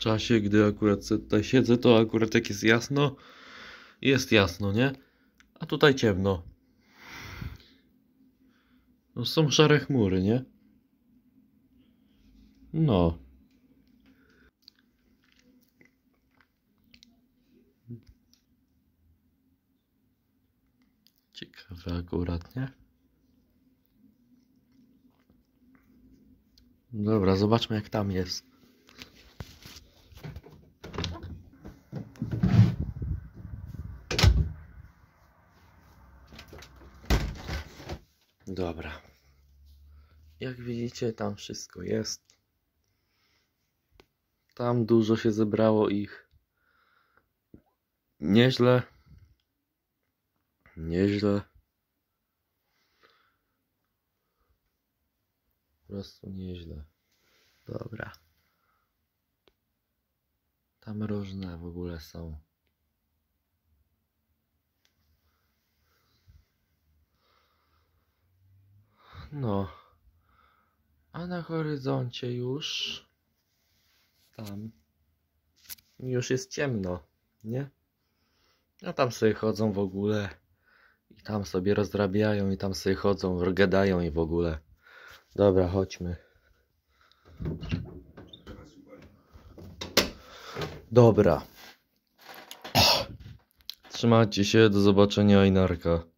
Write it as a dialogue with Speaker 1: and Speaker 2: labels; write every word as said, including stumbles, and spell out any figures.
Speaker 1: czasie, gdy akurat tutaj siedzę, to akurat jak jest jasno, jest jasno, nie? A tutaj ciemno. No są szare chmury, nie? No. Ciekawe akurat, nie? Dobra, zobaczmy jak tam jest. Dobra. Jak widzicie, tam wszystko jest. Tam dużo się zebrało ich. Nieźle. Nieźle. Po prostu nieźle. Dobra. Tam różne w ogóle są. No. A na horyzoncie już tam już jest ciemno, nie? A tam sobie chodzą w ogóle i tam sobie rozrabiają i tam sobie chodzą, gadają i w ogóle. Dobra, chodźmy. Dobra. Trzymajcie się, do zobaczenia i narka.